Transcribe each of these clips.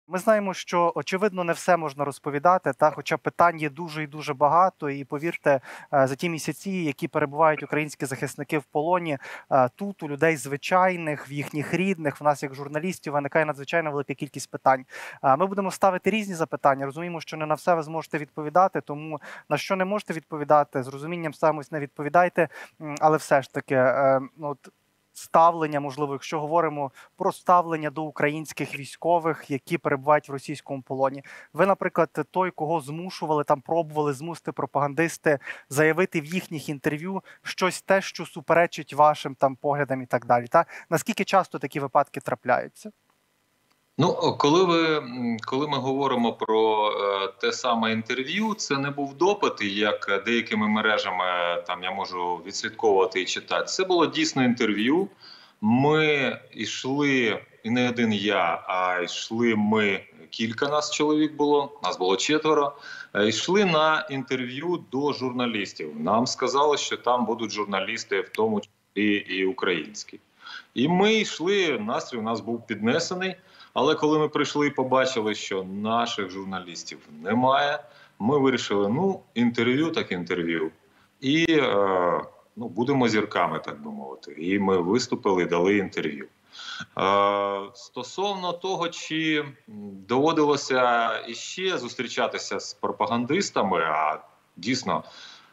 Ми знаємо, що, очевидно, не все можна розповідати, хоча питань є дуже і дуже багато. І повірте, за ті місяці, які перебувають українські захисники в полоні, тут у людей звичайних, в їхніх рідних, в нас як журналістів виникає надзвичайно велика кількість питань. Ми будемо ставити різні запитання. Розуміємо, що не на все ви зможете відповідати, тому на що не можете відповідати, з розумінням ставимось, не відповідайте. Але все ж таки, ставлення, можливо, якщо говоримо про ставлення до українських військових, які перебувають в російському полоні. Ви, наприклад, той, кого змушували, пробували змусити пропагандисти заявити в їхніх інтерв'ю щось те, що суперечить вашим поглядам і так далі. Наскільки часто такі випадки трапляються? Ну, коли ми говоримо про те саме інтерв'ю, це не був допит, як деякими мережами я можу відслідковувати і читати. Це було дійсно інтерв'ю. Ми йшли, і не один я, а йшли ми, кілька нас чоловік було, нас було 4, йшли на інтерв'ю до журналістів. Нам сказали, що там будуть журналісти, в тому числі і українські. І ми йшли, настрій у нас був піднесений. Але коли ми прийшли і побачили, що наших журналістів немає, ми вирішили, інтерв'ю так інтерв'ю. І будемо зірками, так би мовити. І ми виступили і дали інтерв'ю. Стосовно того, чи доводилося іще зустрічатися з пропагандистами, а дійсно,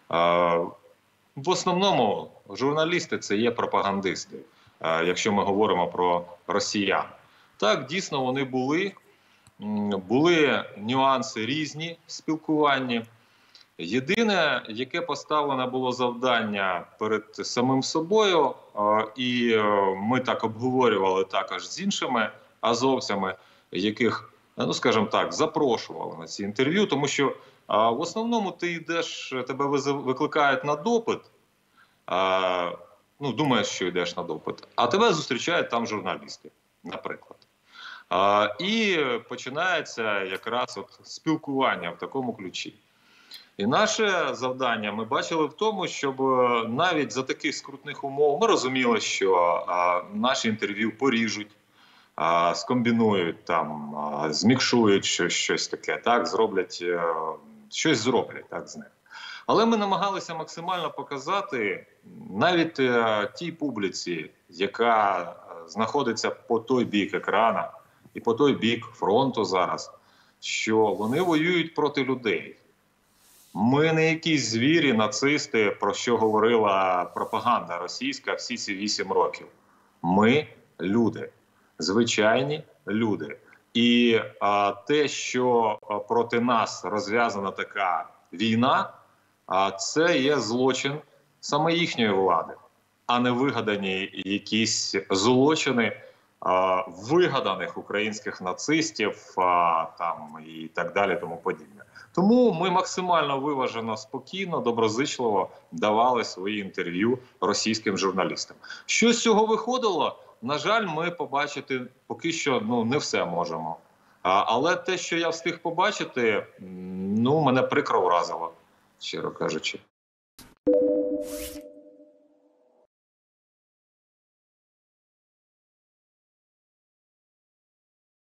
в основному журналісти – це є пропагандисти, якщо ми говоримо про росіян. Так, дійсно, вони були нюанси різні в спілкуванні. Єдине, яке поставлене було завдання перед самим собою, і ми так обговорювали також з іншими азовцями, яких, скажімо так, запрошували на ці інтерв'ю, тому що в основному ти йдеш, тебе викликають на допит, думаєш, що йдеш на допит, а тебе зустрічають там журналісти, наприклад. І починається якраз спілкування в такому ключі. І наше завдання ми бачили в тому, щоб навіть за таких скрутних умов ми розуміли, що наші інтерв'ю поріжуть, скомбінують, змікшують щось таке, зроблять з них. Але ми намагалися максимально показати навіть тій публіці, яка знаходиться по той бік екрана і по той бік фронту зараз, що вони воюють проти людей. Ми не якісь звірі, нацисти, про що говорила пропаганда російська всі ці 8 років. Ми – люди, звичайні люди. І те, що проти нас розв'язана така війна, це є злочин саме їхньої влади, а не вигадані якісь злочини вигаданих українських нацистів і так далі, тому подібне. Тому ми максимально виважено, спокійно, доброзичливо давали свої інтерв'ю російським журналістам. Що з цього виходило? На жаль, ми побачити поки що не все можемо. Але те, що я встиг побачити, мене прикро вразило, щиро кажучи.